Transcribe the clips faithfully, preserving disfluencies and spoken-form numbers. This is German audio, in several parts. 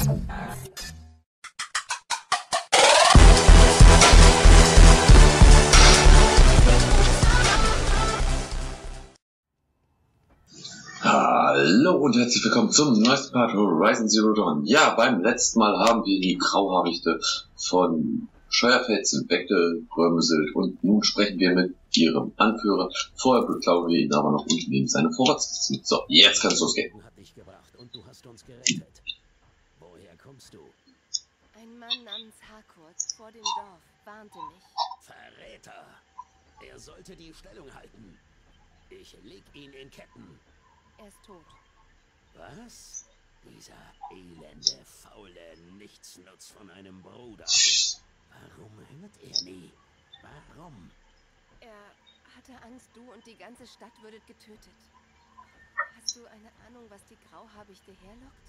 Hallo und herzlich willkommen zum neuesten Part Horizon Zero Dawn. Ja, beim letzten Mal haben wir die Grauhaarichte von Scheuerfels weggerömselt und nun sprechen wir mit ihrem Anführer. Vorher beklauen wir ihn aber noch unten neben seine Vorratskiste. So, jetzt kann's losgehen. Hat dich gebracht und du hast uns gerettet. Woher kommst du? Ein Mann namens Harcourt vor dem Dorf warnte mich. Verräter! Er sollte die Stellung halten. Ich leg ihn in Ketten. Er ist tot. Was? Dieser elende, faule Nichtsnutz von einem Bruder. Warum hört er nie? Warum? Er hatte Angst, du und die ganze Stadt würdet getötet. Hast du eine Ahnung, was die Grauhabichte herlockt?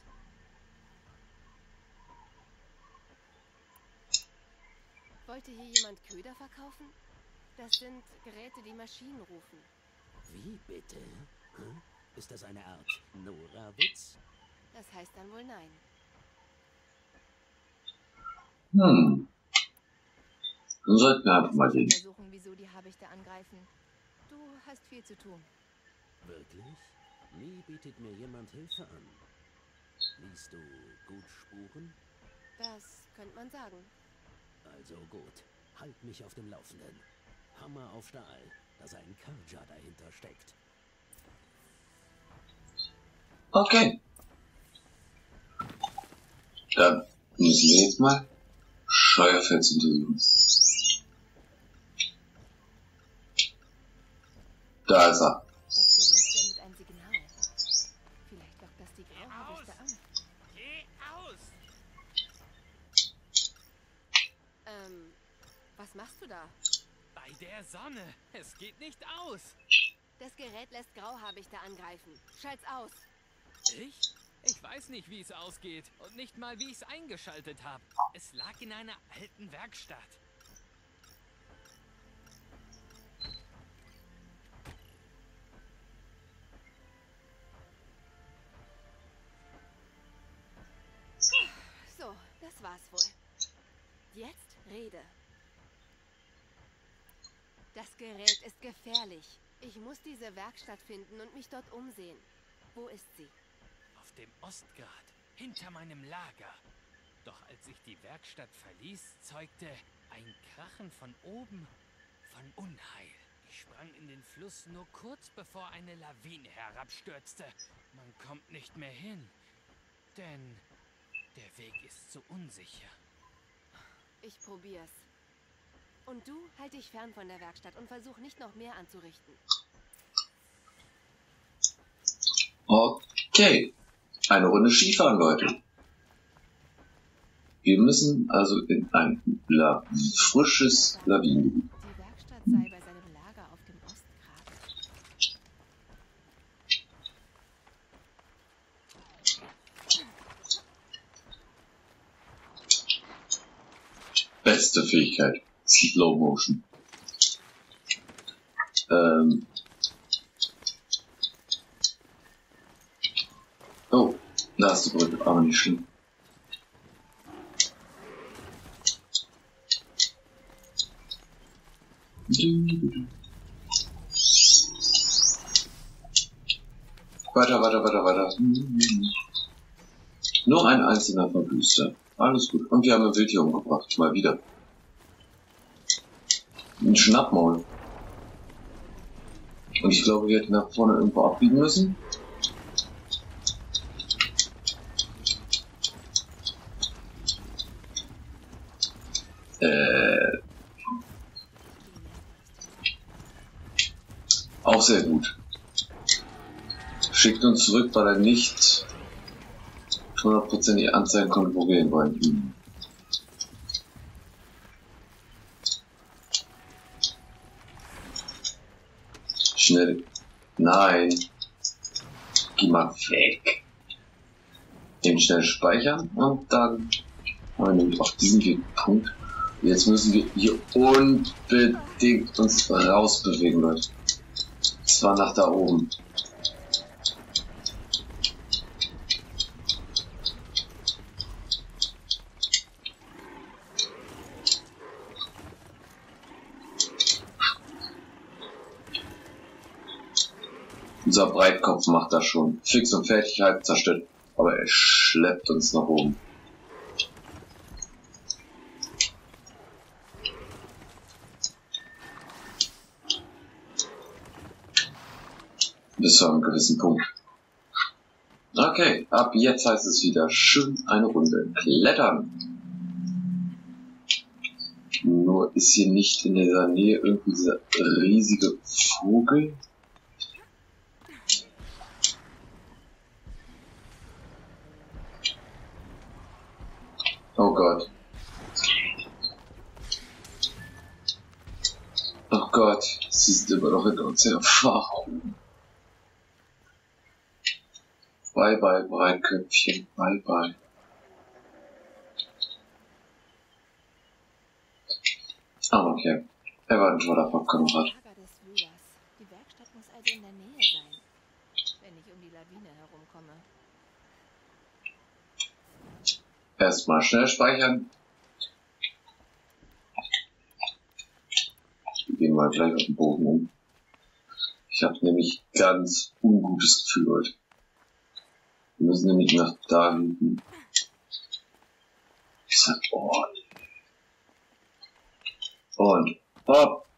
Wollte hier jemand Köder verkaufen? Das sind Geräte, die Maschinen rufen. Wie bitte? Hm? Ist das eine Art Nora-Witz? Das heißt dann wohl nein. Hm. Dann sollten wir einfach mal den. Versuchen, wieso die Habichte angreifen. Du hast viel zu tun. Wirklich? Nie bietet mir jemand Hilfe an. Liest du gut Spuren? Das könnte man sagen. Also gut. Halt mich auf dem Laufenden. Hammer auf Stahl, dass ein Karja dahinter steckt. Okay. Dann müssen wir jetzt mal Scheuerfels untersuchen. Da ist er. Das Gerät sendet ein Signal. Vielleicht lockt das die Grauhabichte an. Geh aus! Ähm, was machst du da? Bei der Sonne. Es geht nicht aus. Das Gerät lässt Grauhabichte angreifen. Schalt's aus. Ich? Ich weiß nicht, wie es ausgeht. Und nicht mal, wie ich es eingeschaltet habe. Es lag in einer alten Werkstatt. So, das war's wohl. Jetzt rede. Das Gerät ist gefährlich. Ich muss diese Werkstatt finden und mich dort umsehen. Wo ist sie? Auf dem Ostgrad. Hinter meinem Lager. Doch als ich die Werkstatt verließ, zeugte ein Krachen von oben von Unheil. Ich sprang in den Fluss nur kurz bevor eine Lawine herabstürzte. Man kommt nicht mehr hin. Denn der Weg ist so unsicher. Ich probier's. Und du, halt dich fern von der Werkstatt und versuch nicht noch mehr anzurichten. Okay. Eine Runde Skifahren, Leute. Wir müssen also in ein La frisches Lawinengebiet. Die Werkstatt sei bei seinem Lager auf dem Ostgrad. Beste Fähigkeit. Slow Motion. Ähm. Oh, da ist die Brücke, aber nicht schlimm. Weiter, weiter, weiter, weiter. Nur ein einzelner Verbüßter. Alles gut. Und wir haben ein Wild hier umgebracht. Mal wieder. Ein Schnappmaul. Und ich glaube, wir hätten nach vorne irgendwo abbiegen müssen. Äh. Auch sehr gut. Schickt uns zurück, weil er nicht hundertprozentig anzeigen konnte, wo wir hin wollen. Schnell. Nein. Geh mal weg. Eben schnell speichern und dann haben wir nämlich auch diesen Punkt. Jetzt müssen wir hier unbedingt uns rausbewegen, Leute. Zwar nach da oben. Unser Breitkopf macht das schon. Fix und fertig, halb zerstört. Aber er schleppt uns nach oben. Bis zu einem gewissen Punkt. Okay, ab jetzt heißt es wieder schön eine Runde klettern. Nur ist hier nicht in dieser Nähe irgendwie dieser riesige Vogel. Oh Gott. Oh Gott, sie ist immer noch in uns her. Warum? Bye bye, Breitköpfchen. Bye bye. Ah, okay. Er war ein toller Popkamerad. Die Werkstatt muss also in der Nähe sein, wenn ich um die Lawine herumkomme. Erstmal schnell speichern. Wir gehen mal gleich auf den Boden um. Ich habe nämlich ganz ungutes Gefühl heute. Wir müssen nämlich nach da hinten. Ich sag, oh. Und hopp.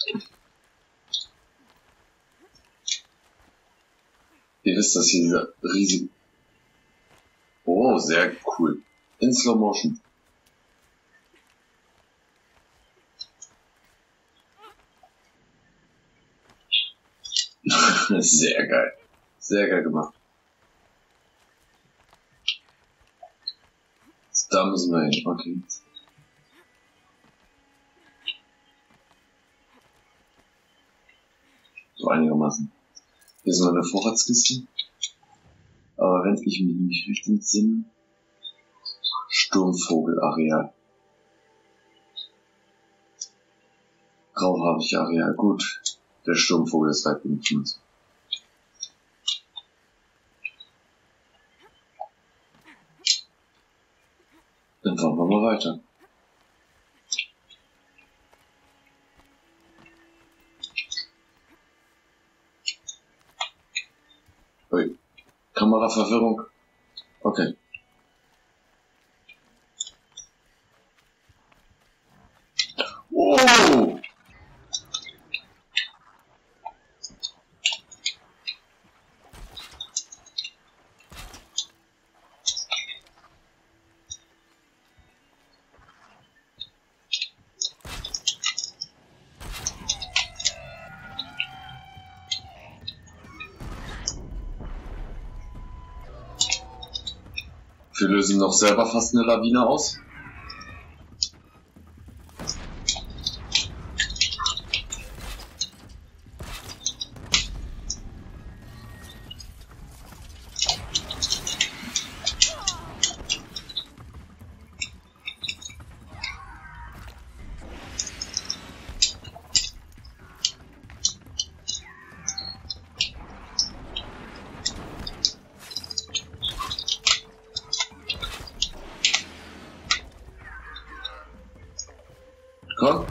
Ihr wisst, dass hier dieser riesige... Oh, sehr cool. In Slow Motion. Sehr geil. Sehr geil gemacht. Da müssen wir hin. Okay. So einigermaßen. Hier ist noch eine Vorratskiste. Aber wenn ich mich nicht recht entsinne, Sturmvogelareal. Grauhaarige Areal. Gut. Der Sturmvogel ist weit genug von uns. Dann fahren wir mal weiter. Ui. Kameraverwirrung. Okay. Oh! Wir lösen noch selber fast eine Lawine aus. Komm.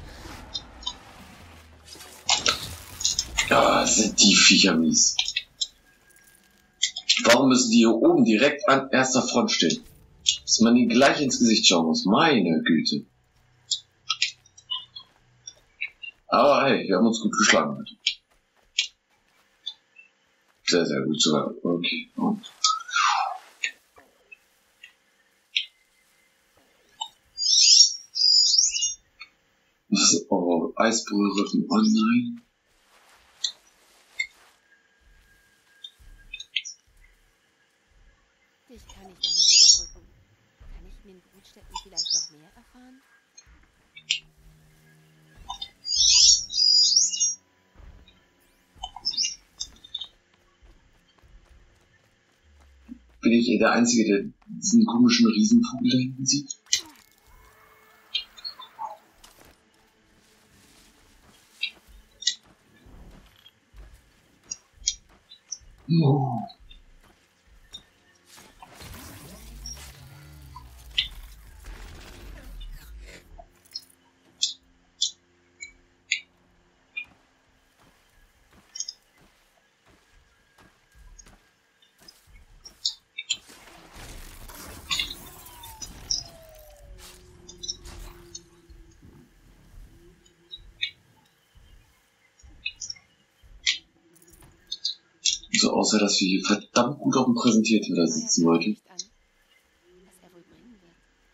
Ja, sind die Viecher mies. Warum müssen die hier oben direkt an erster Front stehen? Dass man ihnen gleich ins Gesicht schauen muss. Meine Güte. Aber hey, wir haben uns gut geschlagen heute. Sehr, sehr gut sogar. Okay. Und oh, Eisbrührrücken online. Dich kann ich noch nicht überbrücken. Kann ich in den Brutstätten vielleicht noch mehr erfahren? Bin ich der Einzige, der diesen komischen Riesenvogel da hinten sieht? Oh. so außer, dass wir hier verdammt gut auf dem Präsentierteller sitzen, Leute. Was er wohl bringen wird.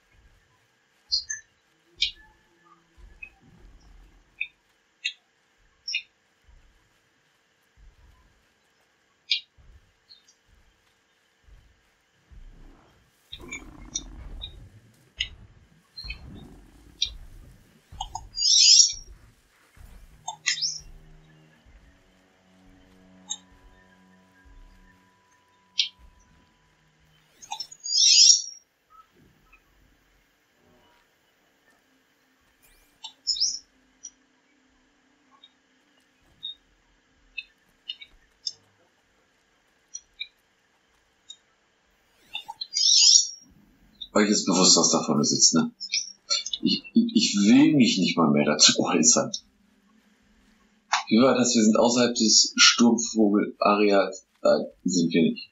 Euch ist bewusst, was da vorne sitzt, ne? Ich, ich, ich will mich nicht mal mehr dazu äußern. Wie war das? Wir sind außerhalb des Sturmvogel-Areals. Nein, sind wir nicht.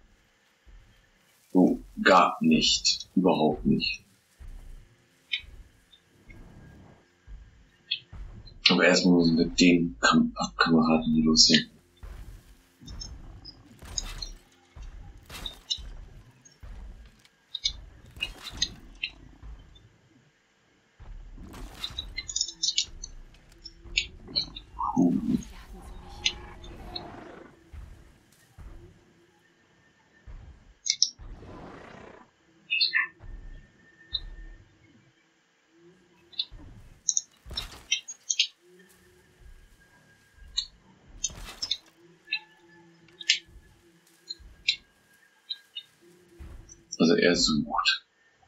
So, gar nicht. Überhaupt nicht. Aber erstmal müssen wir mit den Kam Kameraden hier lossehen. Also er sucht.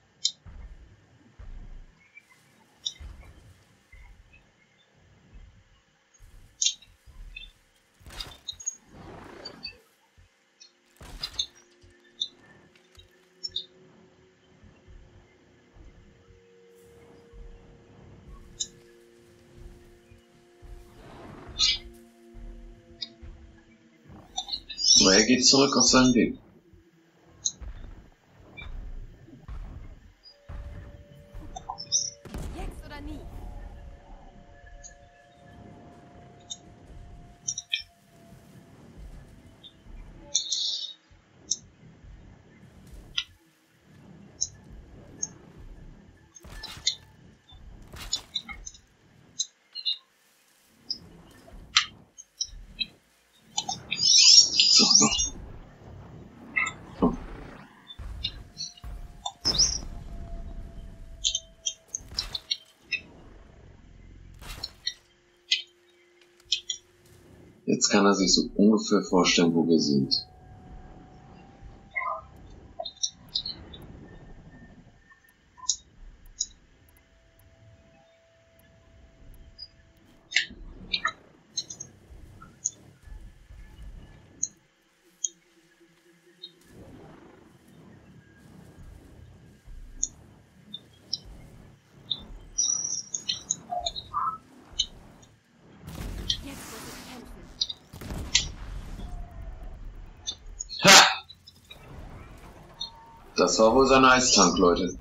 Aber er geht zurück auf seinen Weg. Jetzt oder nie. So, noch. So. Jetzt kann er sich so ungefähr vorstellen, wo wir sind. Jetzt muss ich kämpfen. Ha! Das war wohl sein Eistank, Leute.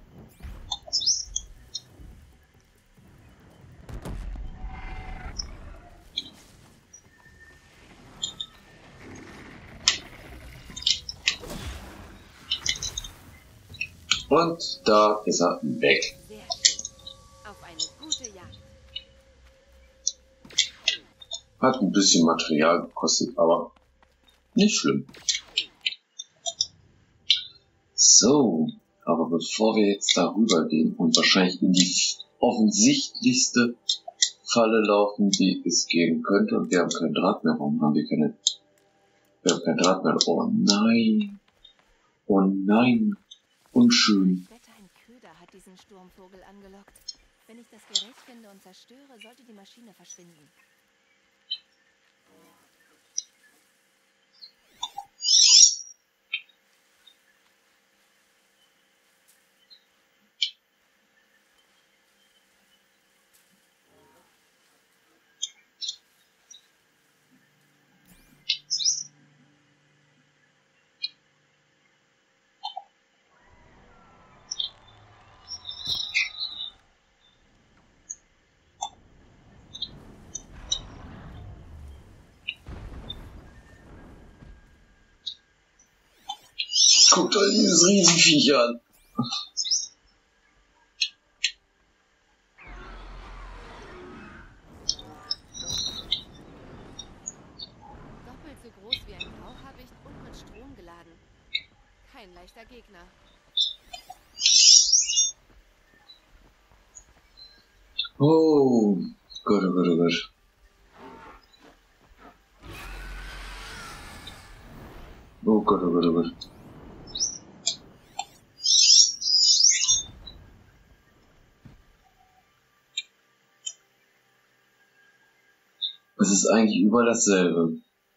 Und da ist er weg. Sehr schön. Auf eine gute Jagd. Hat ein bisschen Material gekostet, aber nicht schlimm. So, aber bevor wir jetzt darüber gehen und wahrscheinlich in die offensichtlichste Falle laufen, die es geben könnte, und wir haben keinen Draht mehr, warum haben wir keine, wir haben keinen Draht mehr, oh nein, oh nein, unschön. Ich wette, ein Köder hat diesen Sturmvogel angelockt. Wenn ich das Gerät finde und zerstöre, sollte die Maschine verschwinden. Guckt euch dieses Riesenviech an. Doppelt so groß wie ein Grauhabicht und mit Strom geladen. Kein leichter Gegner. Oh Gott, oh Gott, oh Gott. Oh Gott, oh Gott, oh Gott. Es ist eigentlich überall dasselbe.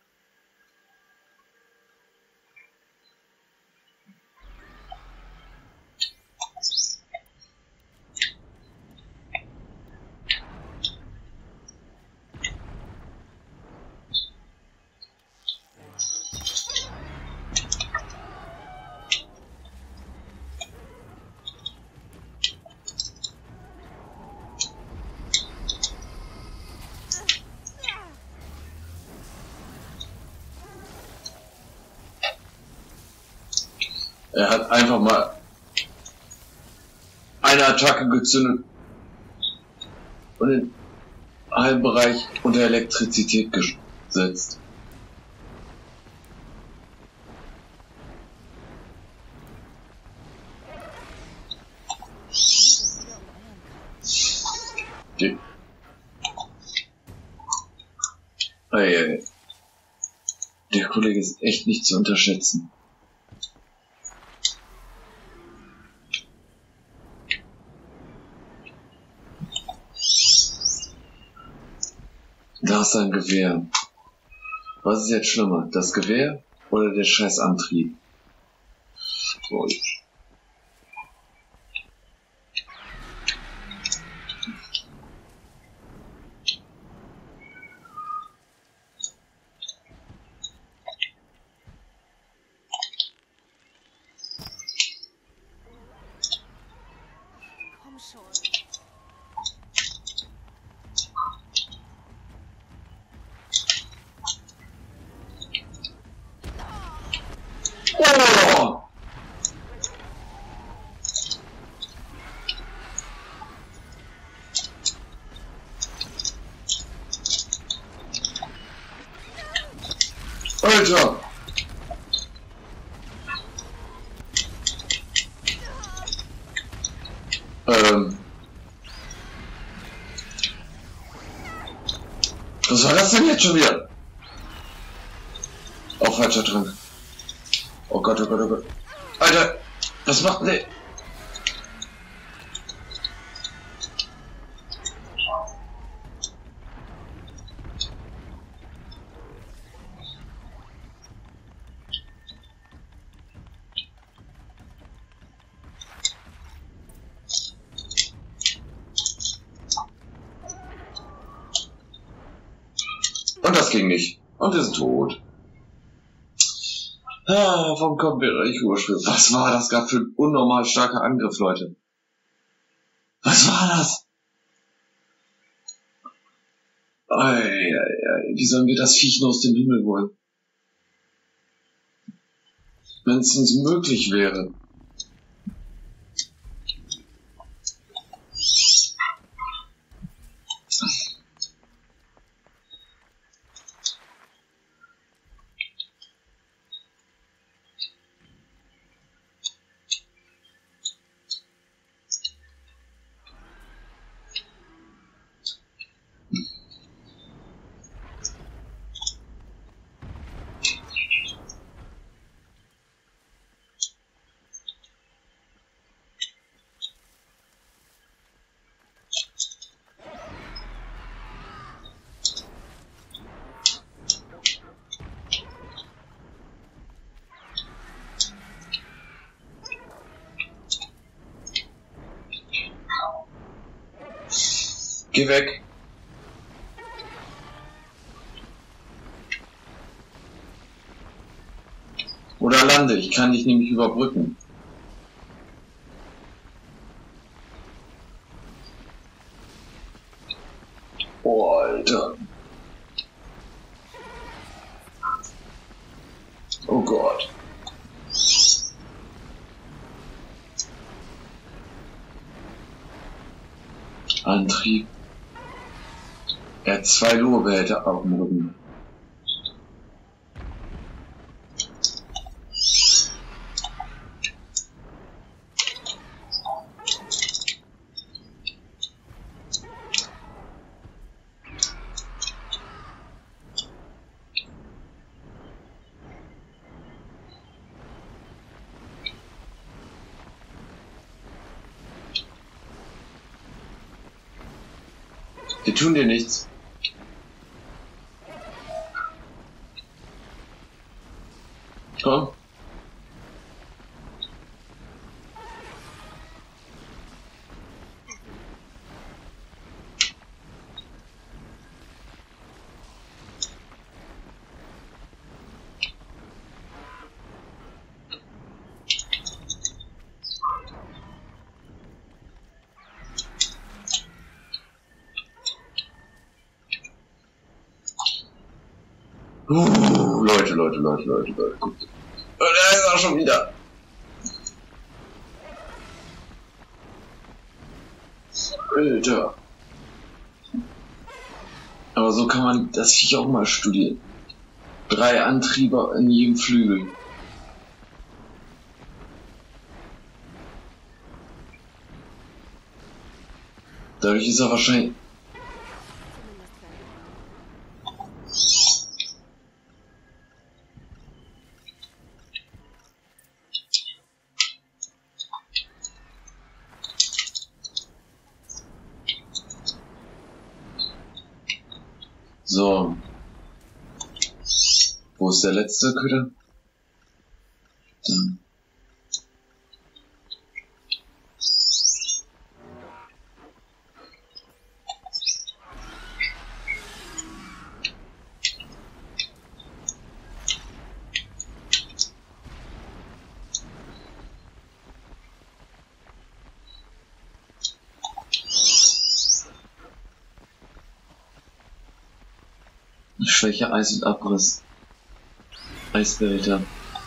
Er hat einfach mal eine Attacke gezündet und den halben Bereich unter Elektrizität gesetzt. Die. Hey, hey. Der Kollege ist echt nicht zu unterschätzen. Da ist sein Gewehr. Was ist jetzt schlimmer? Das Gewehr oder der scheiß Antrieb? So. Komm schon. Oh! Alter! Ähm. Was war das denn jetzt schon wieder? Auch falscher drin. Oh Gott, oh Gott, oh Gott. Alter, was macht denn der? Und das ging nicht. Und wir sind tot. Ah, vom Bereich überspielt. Was war das gerade für ein unnormal starker Angriff, Leute? Was war das? Ei, ei, ei. Wie sollen wir das Viech nur aus dem Himmel holen? Wenn es uns möglich wäre. Geh weg. Oder lande, ich kann dich nämlich überbrücken. Oh, Alter. Oh Gott. Antrieb. Er hat zwei Lurbehälter auf dem Rücken. Die tun dir nichts. Komm. Uh, Leute, Leute, Leute, Leute, Leute, guckt. Und er ist auch schon wieder. Alter. Aber so kann man das Viech auch mal studieren. Drei Antriebe in jedem Flügel. Dadurch ist er wahrscheinlich... So. Wo ist der letzte Köder? Dann. Schwäche, Eis und Abriss. Eisbehälter.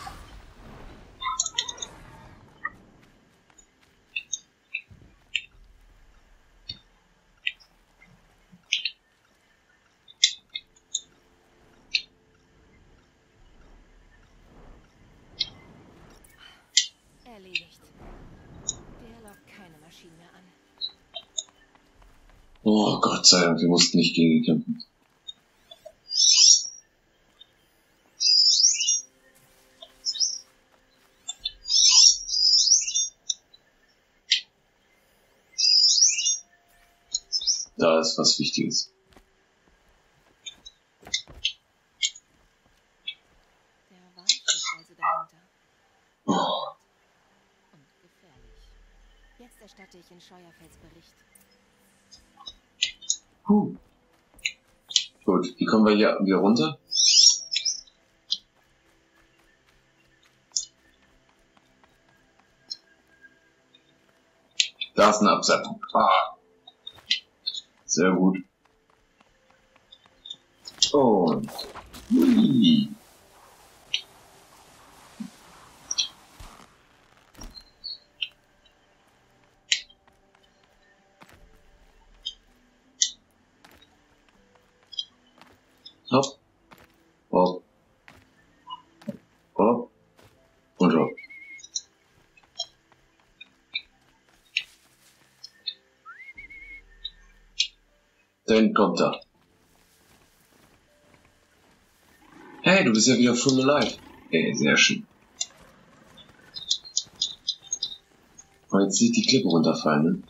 Erledigt. Der lockt keine Maschine mehr an. Oh Gott sei Dank, wir mussten nicht gegen ihn kämpfen. Da ist was Wichtiges. Der Wald ist also dahinter. Oh. Und gefährlich. Jetzt erstatte ich in Scheuerfels Bericht. Puh. Gut, wie kommen wir hier wieder runter? Da ist eine Absattung. Ah. Sehr gut. Und hui. Hopp. Hopp. Hopp. Und hopp. Dann kommt er. Hey, du bist ja wieder full alive. Ey, sehr schön. Und jetzt sieht die Klippe runterfallen, ne?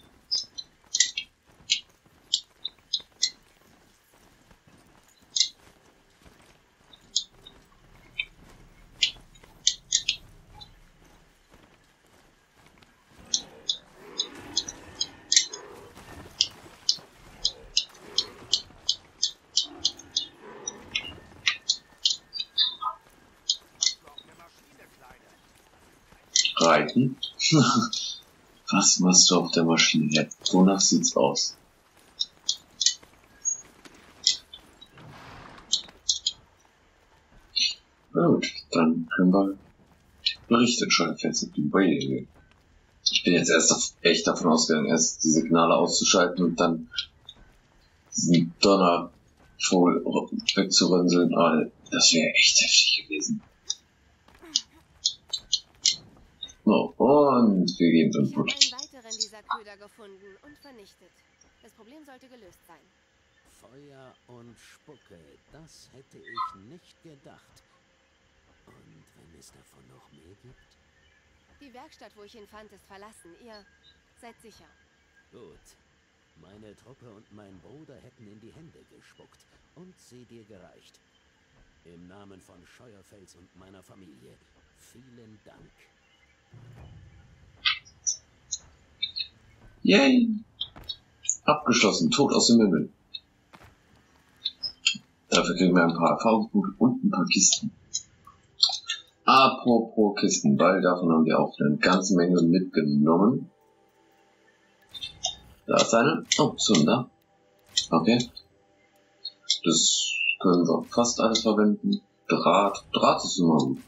Reiten? Was machst du auf der Maschine? Ja, wonach sieht's aus? Na gut, dann können wir Berichte schon fest über ihn. Ich bin jetzt erst auf, echt davon ausgegangen, erst die Signale auszuschalten und dann diesen Donnervogel wegzurünseln. Oh, das wäre echt heftig gewesen. So, und wir geben Input. Ich habe einen weiteren dieser Köder gefunden und vernichtet. Das Problem sollte gelöst sein. Feuer und Spucke, das hätte ich nicht gedacht. Und wenn es davon noch mehr gibt? Die Werkstatt, wo ich ihn fand, ist verlassen. Ihr seid sicher. Gut. Meine Truppe und mein Bruder hätten in die Hände gespuckt und sie dir gereicht. Im Namen von Scheuerfels und meiner Familie, vielen Dank. Yay! Abgeschlossen, tot aus dem Himmel. Dafür kriegen wir ein paar Erfahrungspunkte und ein paar Kisten. Apropos Kisten, weil davon haben wir auch eine ganze Menge mitgenommen. Da ist eine. Oh, Zunder. Okay. Das können wir fast alles verwenden. Draht. Draht ist immer gut.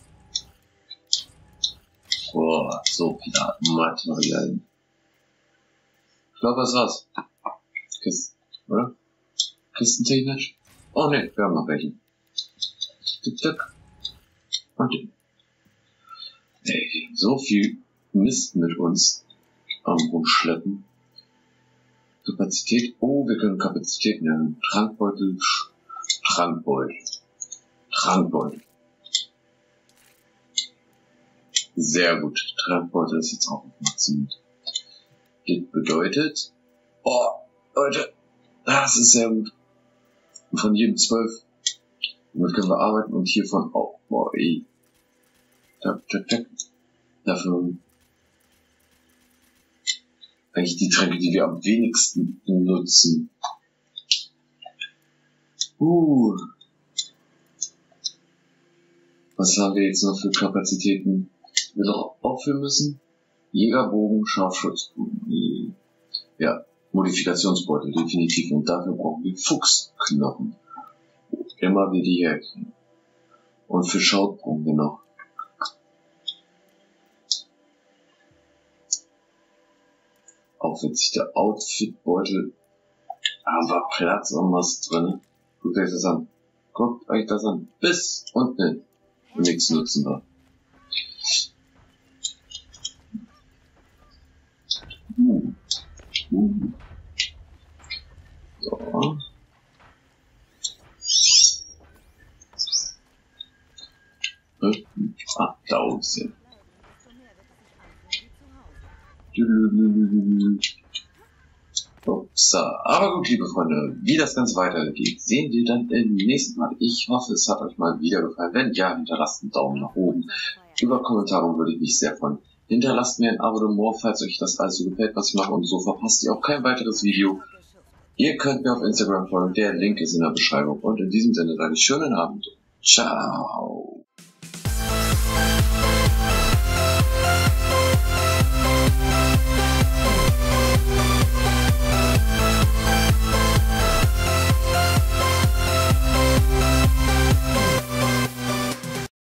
Boah, so viele Materialien. Ich glaube, das war's. Kisten, oder? Kistentechnisch? Oh ne, wir haben noch welche. Tick, tick. Und den. Ey, wir haben so viel Mist mit uns am Rumschleppen. Kapazität. Oh, wir können Kapazität nennen. Trankbeutel. Trankbeutel. Trankbeutel. Sehr gut. Trankbeutel ist jetzt auch auf Maximum. Das bedeutet. Oh, Leute. Das ist sehr gut. Von jedem zwölf. Damit können wir arbeiten und hiervon auch. Boah, ey. Tak, tak, tak. Dafür eigentlich die Tränke, die wir am wenigsten nutzen. Uh. Was haben wir jetzt noch für Kapazitäten, die wir noch auffüllen müssen? Jägerbogen, Scharfschutzbogen. Ja, Modifikationsbeutel, definitiv. Und dafür brauchen wir Fuchsknochen. Immer wir die herkriegen. Und für Schaut brauchen wir noch. Auch witzig, der Outfit-Beutel. Aber Platz und was drin. Guckt euch das an. Guckt euch das an. Bis unten. Nichts nutzen wir. Uh. Uh. So. Ah, da oben sind. Upsa. Aber gut, liebe Freunde, wie das Ganze weitergeht, sehen wir dann im nächsten Mal. Ich hoffe, es hat euch mal wieder gefallen. Wenn ja, hinterlasst einen Daumen nach oben. Über Kommentare würde ich mich sehr freuen. Hinterlasst mir ein Abonnement, falls euch das alles so gefällt, was ich mache, und so verpasst ihr auch kein weiteres Video. Ihr könnt mir auf Instagram folgen, der Link ist in der Beschreibung. Und in diesem Sinne sage ich schönen Abend. Ciao.